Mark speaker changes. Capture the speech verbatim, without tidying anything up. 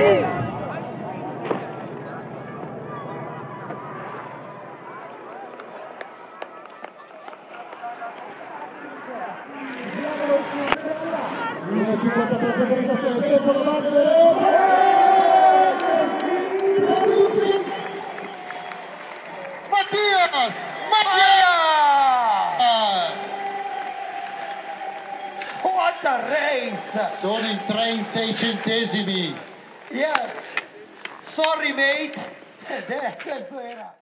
Speaker 1: Matthias! Matthias!
Speaker 2: What a race!
Speaker 1: Sono in tre in sei centesimi.
Speaker 2: Yeah. Sorry mate. Eh, questo era.